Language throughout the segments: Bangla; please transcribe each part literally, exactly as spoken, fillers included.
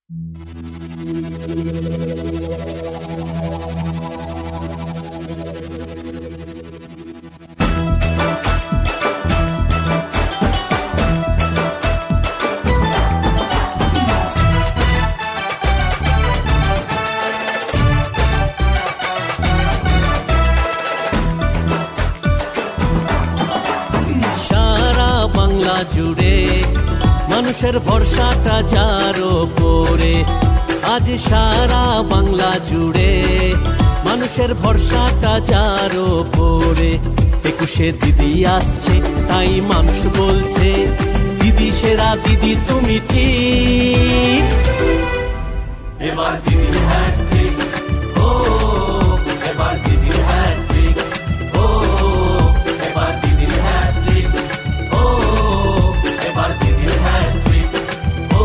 জুড়ে মানুষের ভরসাটা যার উপরে, আজ সারা বাংলা জুড়ে মানুষের ভরসাটা যার উপরে। একুশে দিদি আসছে তাই মানুষ বলছে, দিদি সেরা, দিদি তুমি ঠিক। এবার দিদির হ্যাট্রিক, ও এবার দিদির হ্যাট্রিক, ও এবার দিদির হ্যাট্রিক, ও এবার দিদির হ্যাট্রিক, ও।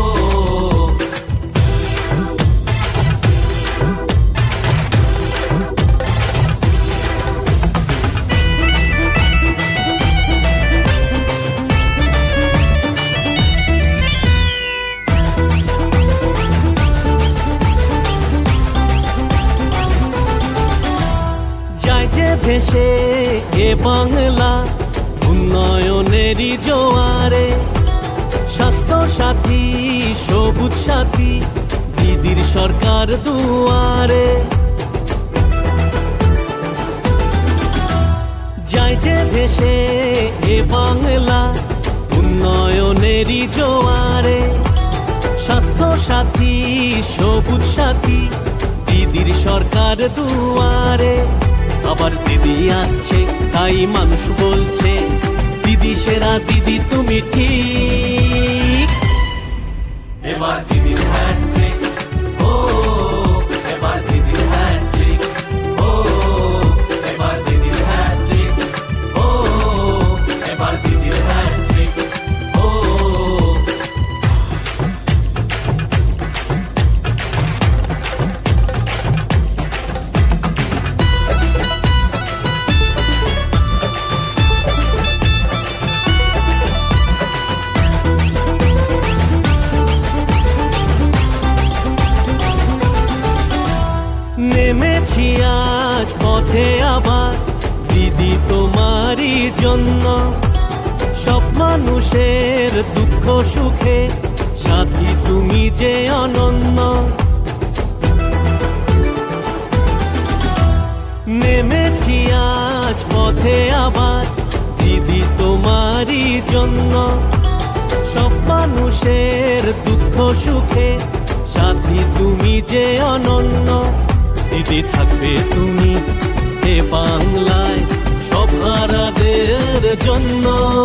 ভেসে এ বাংলা উন্নয়নেরই জোয়ারে, স্বাস্থ্য সাথী, সবুজ সাথী, দিদির সরকার দুয়ারে। যায় যে ভেসে এ বাংলা উন্নয়নেরই জোয়ারে, স্বাস্থ্য সাথী, সবুজ সাথী, দিদির সরকার দুয়ারে। আবার দিদি আসছে তাই মানুষ বলছে, দিদি সেরা, দিদি তুমি ঠিক। এবার দিদির হ্যাট্রিক, ও এবার দিদির হ্যাট্রিক, ও এবার দিদির হ্যাট্রিক, ও এবার দিদির হ্যাট্রিক, ও। নেমেছি আজ পথে আবার দিদি তোমারই জন্য, সব মানুষের দুঃখ সুখে সাথী তুমি যে অনন্য। নেমেছি আজ পথে আবার দিদি তোমারই জন্য, সব মানুষের দুঃখ সুখে সাথী তুমি যে অনন্য। দিদি থাকবে তুমি এ বাংলায় সব হারাদের জন্য।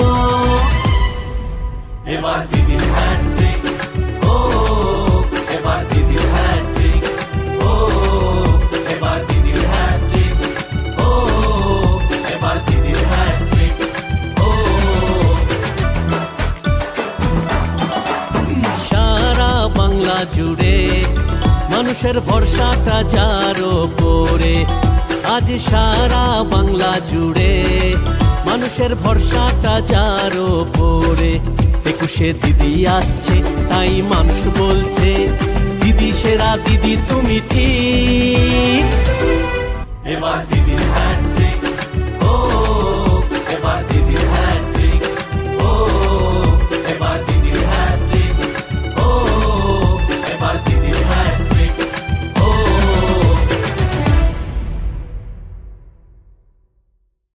এবার দিদির হ্যাট্রিক, ও এবার দিদির হ্যাট্রিক, ও এবার দিদির হ্যাট্রিক, ও এবার দিদির হ্যাট্রিক, ও। সারা বাংলা জুড়ে মানুষের ভরসাটা যার উপরে, আজ সারা বাংলা জুড়ে মানুষের ভরসাটা যার উপরে। একুশে দিদি আসছে তাই মানুষ বলছে, দিদি সেরা, দিদি তুমি ঠিক। এবার দিদির হ্যাঁ